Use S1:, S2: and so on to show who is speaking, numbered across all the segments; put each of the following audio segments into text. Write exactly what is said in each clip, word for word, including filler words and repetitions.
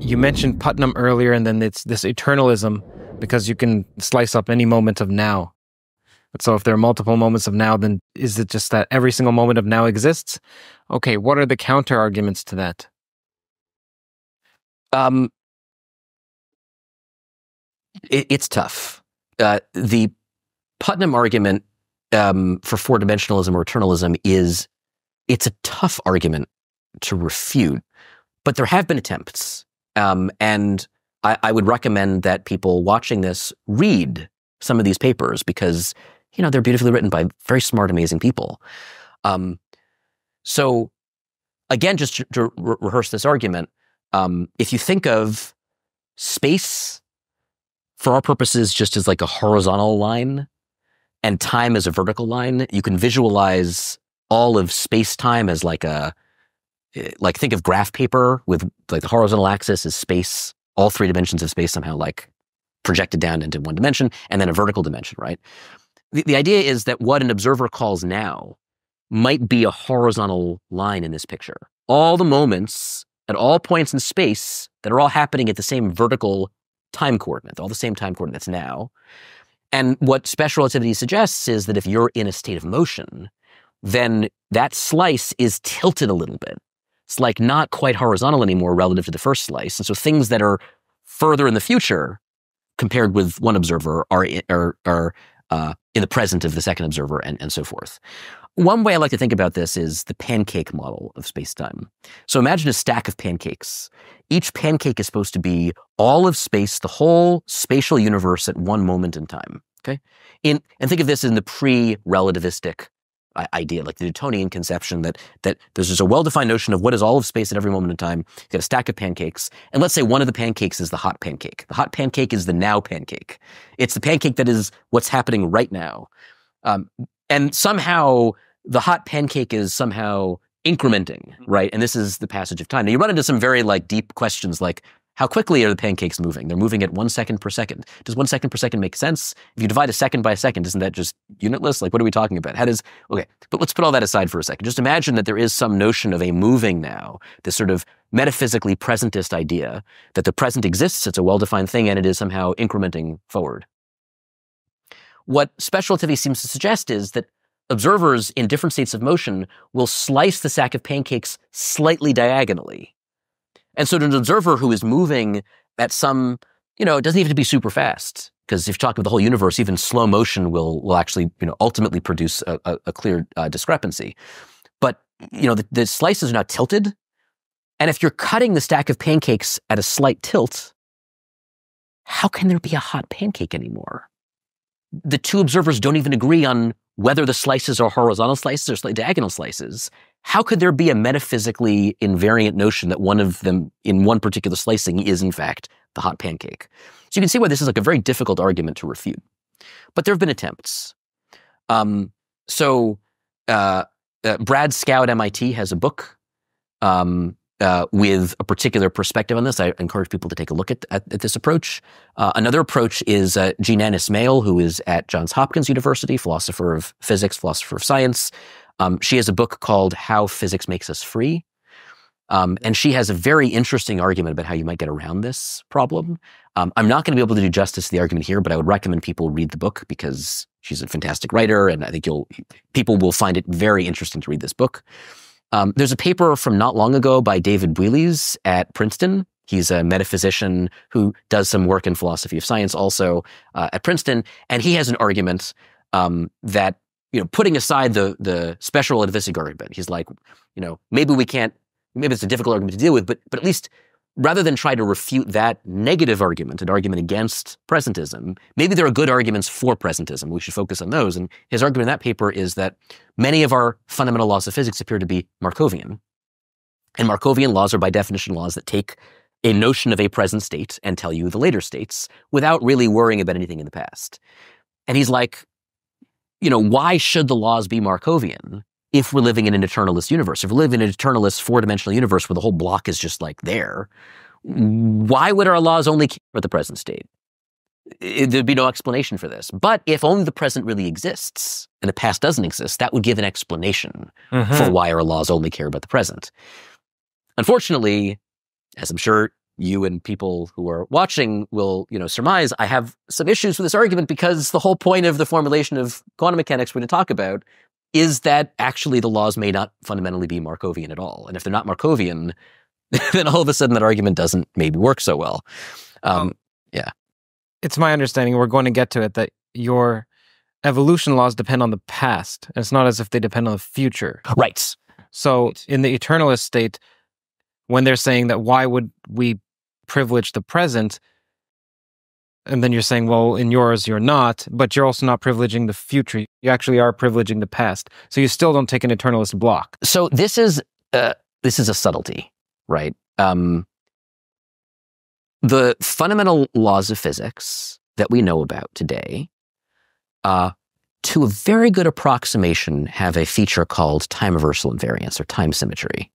S1: You mentioned Putnam earlier, and then it's this eternalism, because you can slice up any moment of now. So if there are multiple moments of now, then is it just that every single moment of now exists? Okay, what are the counter arguments to that?
S2: Um, it, it's tough. Uh, the Putnam argument um, for four-dimensionalism or eternalism is, it's a tough argument to refute, but there have been attempts. Um, and I, I would recommend that people watching this read some of these papers, because, you know, they're beautifully written by very smart, amazing people. Um, so again, just to, to re rehearse this argument, um, if you think of space for our purposes just as like a horizontal line and time as a vertical line, you can visualize all of space-time as like a, like think of graph paper with like the horizontal axis is space, all three dimensions of space somehow like projected down into one dimension, and then a vertical dimension, right? The, the idea is that what an observer calls now might be a horizontal line in this picture. All the moments at all points in space that are all happening at the same vertical time coordinate, all the same time coordinates now. And what special relativity suggests is that if you're in a state of motion, then that slice is tilted a little bit. It's like not quite horizontal anymore relative to the first slice. And so things that are further in the future compared with one observer are, are, are uh, in the present of the second observer, and, and so forth. One way I like to think about this is the pancake model of space-time. So imagine a stack of pancakes. Each pancake is supposed to be all of space, the whole spatial universe at one moment in time. Okay, in, and think of this in the pre-relativistic idea, like the Newtonian conception that that there's just a well-defined notion of what is all of space at every moment in time. You got a stack of pancakes, and let's say one of the pancakes is the hot pancake. The hot pancake is the now pancake. It's the pancake that is what's happening right now. Um, and somehow the hot pancake is somehow incrementing, right? And this is the passage of time. Now you run into some very like deep questions like, how quickly are the pancakes moving? They're moving at one second per second. Does one second per second make sense? If you divide a second by a second, isn't that just unitless? Like, what are we talking about? How does, okay, but let's put all that aside for a second. Just imagine that there is some notion of a moving now, this sort of metaphysically presentist idea that the present exists, it's a well-defined thing, and it is somehow incrementing forward. What special relativity seems to suggest is that observers in different states of motion will slice the sack of pancakes slightly diagonally. And so to an observer who is moving at some, you know, it doesn't even have to be super fast, because if you're talking about the whole universe, even slow motion will will actually, you know, ultimately produce a, a, a clear uh, discrepancy. But, you know, the, the slices are not tilted. And if you're cutting the stack of pancakes at a slight tilt, how can there be a hot pancake anymore? The two observers don't even agree on whether the slices are horizontal slices or diagonal slices. How could there be a metaphysically invariant notion that one of them in one particular slicing is in fact the hot pancake? So you can see why this is like a very difficult argument to refute. But there have been attempts. Um, so uh, uh, Brad Scow at M I T has a book um, uh, with a particular perspective on this. I encourage people to take a look at, at, at this approach. Uh, another approach is uh, Jean-Anne Ismail, who is at Johns Hopkins University, philosopher of physics, philosopher of science. Um, she has a book called How Physics Makes Us Free. Um, and she has a very interesting argument about how you might get around this problem. Um, I'm not going to be able to do justice to the argument here, but I would recommend people read the book because she's a fantastic writer, and I think you'll people will find it very interesting to read this book. Um, there's a paper from not long ago by David Builes at Princeton. He's a metaphysician who does some work in philosophy of science also uh, at Princeton, and he has an argument um, that, you know, putting aside the the special relativistic argument, he's like, you know, maybe we can't, maybe it's a difficult argument to deal with, but but at least rather than try to refute that negative argument, an argument against presentism, maybe there are good arguments for presentism. We should focus on those. And his argument in that paper is that many of our fundamental laws of physics appear to be Markovian. And Markovian laws are by definition laws that take a notion of a present state and tell you the later states without really worrying about anything in the past. And he's like, you know, why should the laws be Markovian if we're living in an eternalist universe? If we live in an eternalist four-dimensional universe where the whole block is just like there, why would our laws only care about the present state? It, there'd be no explanation for this. But if only the present really exists and the past doesn't exist, that would give an explanation mm-hmm. for why our laws only care about the present. Unfortunately, as I'm sure you and people who are watching will, you know, surmise I have some issues with this argument because the whole point of the formulation of quantum mechanics we're going to talk about is that actually the laws may not fundamentally be Markovian at all. And if they're not Markovian, then all of a sudden that argument doesn't maybe work so well. Um, um, yeah.
S1: It's my understanding, we're going to get to it, that your evolution laws depend on the past. It's not as if they depend on the future.
S2: Right.
S1: So
S2: right.
S1: in the eternalist state, when they're saying that why would we privilege the present, and then you're saying, well, in yours you're not, but you're also not privileging the future. You actually are privileging the past. So you still don't take an eternalist block.
S2: So this is uh, this is a subtlety, right? Um, the fundamental laws of physics that we know about today, uh, to a very good approximation, have a feature called time reversal invariance or time symmetry.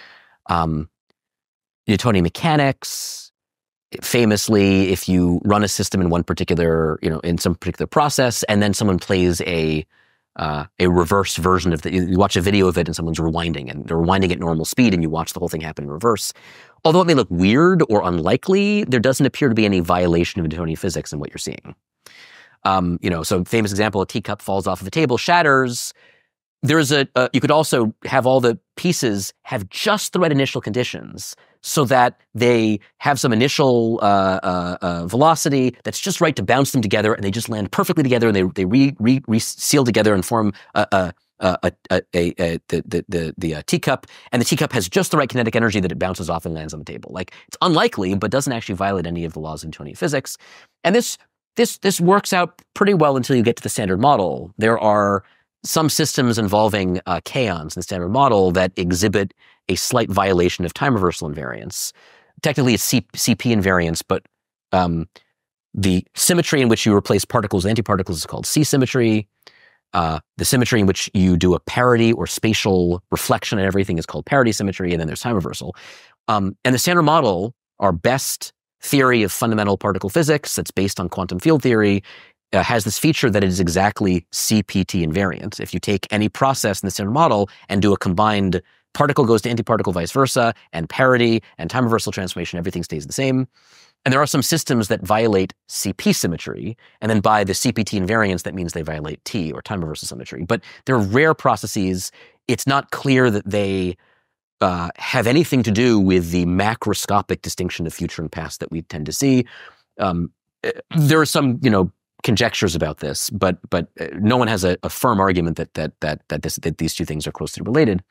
S2: Um, Newtonian mechanics, famously, if you run a system in one particular, you know, in some particular process, and then someone plays a uh, a reverse version of the, you watch a video of it and someone's rewinding, and they're rewinding at normal speed, and you watch the whole thing happen in reverse. Although it may look weird or unlikely, there doesn't appear to be any violation of Newtonian physics in what you're seeing. Um, you know, so famous example: a teacup falls off of a table, shatters. There's a, uh, you could also have all the pieces have just the right initial conditions so that they have some initial uh, uh, uh, velocity that's just right to bounce them together, and they just land perfectly together, and they they re, re, re seal together and form a, a, a, a, a, a the the the, the uh, teacup, and the teacup has just the right kinetic energy that it bounces off and lands on the table. Like, it's unlikely, but doesn't actually violate any of the laws of Newtonian physics, and this this this works out pretty well until you get to the standard model. There are some systems involving uh, kaons in the standard model that exhibit a slight violation of time reversal invariance. Technically, it's C P invariance, but um, the symmetry in which you replace particles with antiparticles is called C symmetry. Uh, the symmetry in which you do a parity or spatial reflection and everything is called parity symmetry, and then there's time reversal. Um, and the standard model, our best theory of fundamental particle physics that's based on quantum field theory, Uh, has this feature that it is exactly C P T invariant. If you take any process in the standard model and do a combined particle goes to antiparticle, vice versa, and parity and time reversal transformation, everything stays the same. And there are some systems that violate C P symmetry, and then by the C P T invariance, that means they violate T, or time reversal symmetry. But they're rare processes. It's not clear that they uh, have anything to do with the macroscopic distinction of future and past that we tend to see. Um, there are some, you know, conjectures about this, but but no one has a, a firm argument that that that that this that these two things are closely related.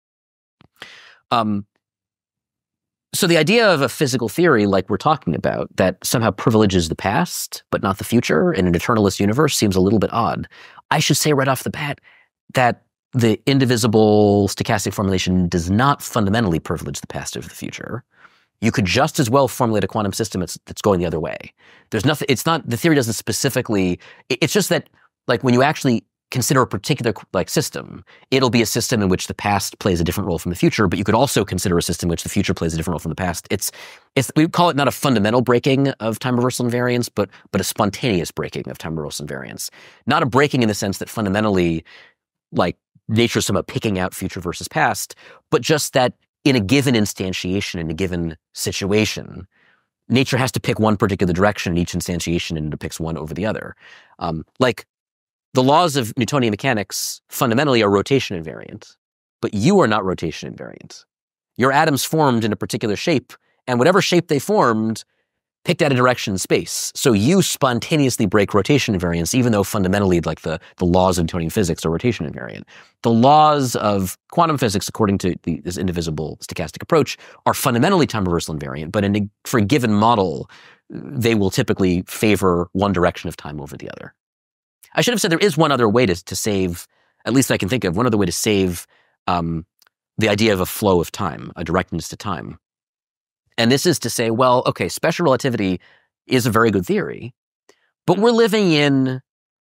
S2: Um, so the idea of a physical theory, like we're talking about, that somehow privileges the past but not the future in an eternalist universe seems a little bit odd. I should say right off the bat that the indivisible stochastic formulation does not fundamentally privilege the past over the future. You could just as well formulate a quantum system that's, that's going the other way. There's nothing, it's not, the theory doesn't specifically, it, it's just that, like, when you actually consider a particular, like, system, it'll be a system in which the past plays a different role from the future, but you could also consider a system in which the future plays a different role from the past. It's, it's, we call it not a fundamental breaking of time reversal invariance, but, but a spontaneous breaking of time reversal invariance. Not a breaking in the sense that fundamentally, like, nature is somehow picking out future versus past, but just that in a given instantiation, in a given situation, nature has to pick one particular direction in each instantiation, and it picks one over the other. Um, like, the laws of Newtonian mechanics fundamentally are rotation invariant, but you are not rotation invariant. Your atoms formed in a particular shape, and whatever shape they formed picked out a direction in space. So you spontaneously break rotation invariance, even though fundamentally, like, the, the laws of Newtonian physics are rotation invariant. The laws of quantum physics, according to the, this indivisible stochastic approach, are fundamentally time reversal invariant, but in a, for a given model, they will typically favor one direction of time over the other. I should have said there is one other way to, to save, at least I can think of, one other way to save um, the idea of a flow of time, a directness to time. And this is to say, well, okay, special relativity is a very good theory, but we're living in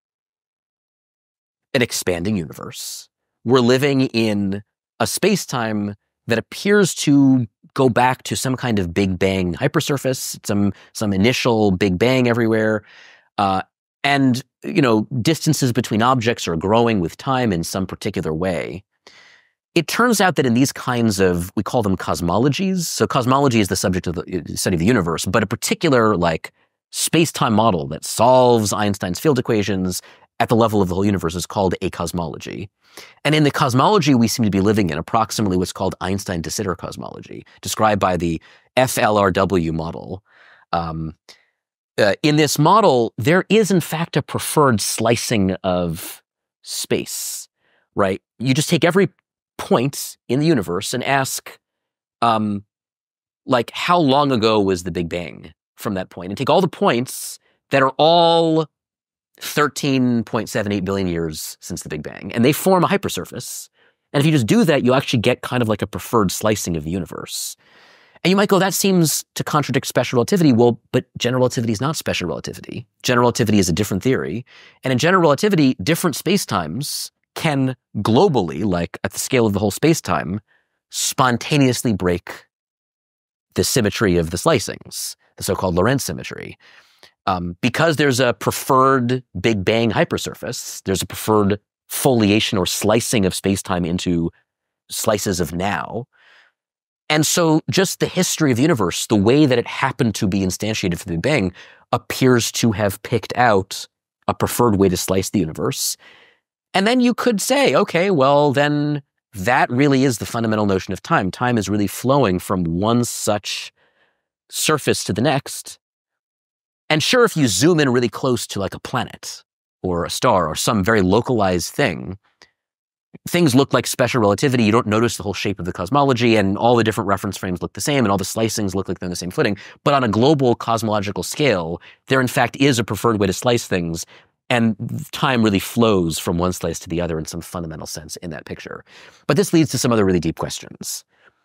S2: an expanding universe. We're living in a space-time that appears to go back to some kind of Big Bang hypersurface, some, some initial Big Bang everywhere. Uh, and, you know, distances between objects are growing with time in some particular way. it turns out that in these kinds of, we call them cosmologies. So cosmology is the subject of the study of the universe, but a particular like space-time model that solves Einstein's field equations at the level of the whole universe is called a cosmology. And in the cosmology we seem to be living in, approximately what's called Einstein de Sitter cosmology, described by the F L R W model. Um, uh, in this model, there is in fact a preferred slicing of space, right? You just take every point in the universe and ask, um, like, how long ago was the Big Bang from that point? And take all the points that are all thirteen point seven eight billion years since the Big Bang, and they form a hypersurface. And if you just do that, you actually get kind of like a preferred slicing of the universe. And you might go, that seems to contradict special relativity. Well, but general relativity is not special relativity. General relativity is a different theory. And in general relativity, different spacetimes can globally, like at the scale of the whole spacetime, spontaneously break the symmetry of the slicings, the so-called Lorentz symmetry. Um, because there's a preferred Big Bang hypersurface, there's a preferred foliation or slicing of spacetime into slices of now. And so just the history of the universe, the way that it happened to be instantiated for the Big Bang, appears to have picked out a preferred way to slice the universe. And then you could say, okay, well, then that really is the fundamental notion of time. Time is really flowing from one such surface to the next. And sure, if you zoom in really close to like a planet or a star or some very localized thing, things look like special relativity. You don't notice the whole shape of the cosmology, and all the different reference frames look the same, and all the slicings look like they're on the same footing. But on a global cosmological scale, there in fact is a preferred way to slice things, and time really flows from one slice to the other in some fundamental sense in that picture. But this leads to some other really deep questions.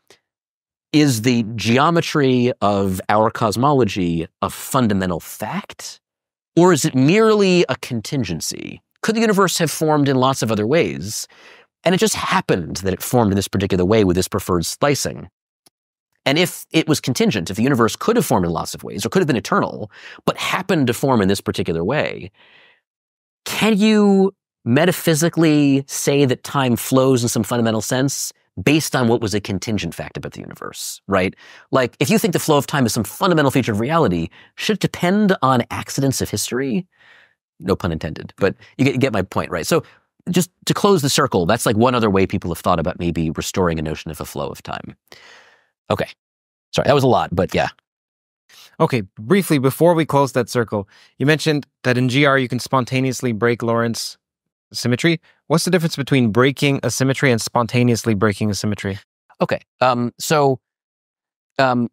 S2: Is the geometry of our cosmology a fundamental fact? Or is it merely a contingency? Could the universe have formed in lots of other ways? And it just happened that it formed in this particular way with this preferred slicing. And if it was contingent, if the universe could have formed in lots of ways, or could have been eternal, but happened to form in this particular way, can you metaphysically say that time flows in some fundamental sense based on what was a contingent fact about the universe, right? Like, if you think the flow of time is some fundamental feature of reality, should it depend on accidents of history? No pun intended, but you get, you get my point, right? So just to close the circle, that's like one other way people have thought about maybe restoring a notion of a flow of time. Okay. Sorry, that was a lot, but yeah.
S1: Okay, briefly, before we close that circle, you mentioned that in G R you can spontaneously break Lorentz symmetry. What's the difference between breaking a symmetry and spontaneously breaking a symmetry?
S2: Okay, um, so um,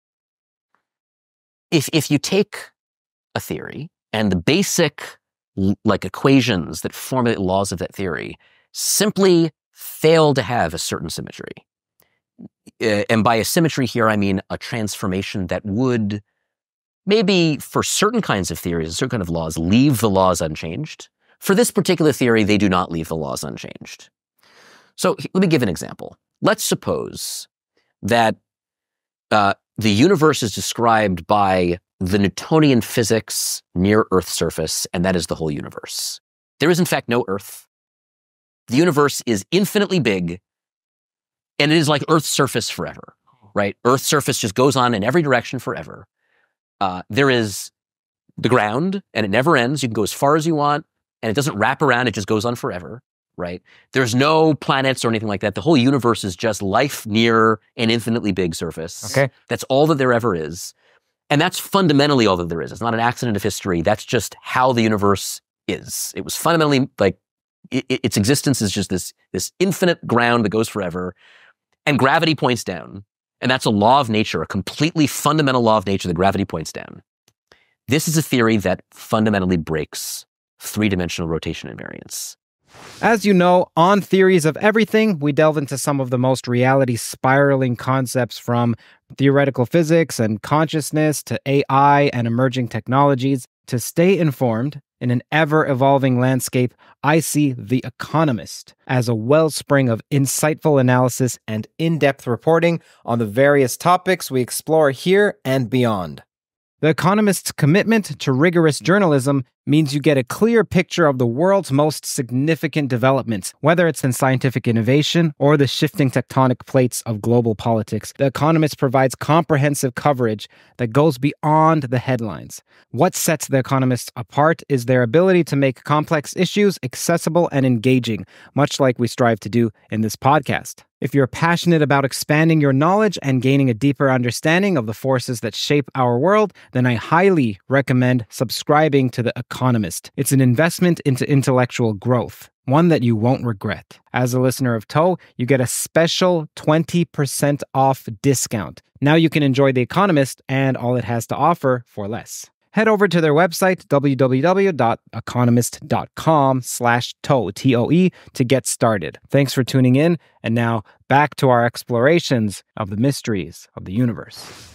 S2: if if you take a theory and the basic like equations that formulate laws of that theory simply fail to have a certain symmetry, uh, and by a symmetry here I mean a transformation that would maybe for certain kinds of theories, certain kind of laws, leave the laws unchanged. For this particular theory, they do not leave the laws unchanged. So let me give an example. Let's suppose that uh, the universe is described by the Newtonian physics near Earth's surface, and that is the whole universe. There is, in fact, no Earth. The universe is infinitely big, and it is like Earth's surface forever, right? Earth's surface just goes on in every direction forever. Uh, there is the ground, and it never ends. You can go as far as you want, and it doesn't wrap around. It just goes on forever, right? There's no planets or anything like that. The whole universe is just life near an infinitely big surface.
S1: Okay.
S2: That's all that there ever is. And that's fundamentally all that there is. It's not an accident of history. That's just how the universe is. It was fundamentally, like, it, its existence is just this, this infinite ground that goes forever, and gravity points down. And that's a law of nature, a completely fundamental law of nature that gravity points down. This is a theory that fundamentally breaks three-dimensional rotation invariance.
S1: As you know, on Theories of Everything, we delve into some of the most reality-spiraling concepts from theoretical physics and consciousness to A I and emerging technologies. To stay informed in an ever-evolving landscape, I see The Economist as a wellspring of insightful analysis and in-depth reporting on the various topics we explore here and beyond. The Economist's commitment to rigorous journalism means you get a clear picture of the world's most significant developments, whether it's in scientific innovation or the shifting tectonic plates of global politics. The Economist provides comprehensive coverage that goes beyond the headlines. What sets The Economist apart is their ability to make complex issues accessible and engaging, much like we strive to do in this podcast. If you're passionate about expanding your knowledge and gaining a deeper understanding of the forces that shape our world, then I highly recommend subscribing to The Economist. It's an investment into intellectual growth, one that you won't regret. As a listener of T O, you get a special twenty percent off discount. Now you can enjoy The Economist and all it has to offer for less. Head over to their website, www.economist.com slash toe, T O E, to get started. Thanks for tuning in, and now back to our explorations of the mysteries of the universe.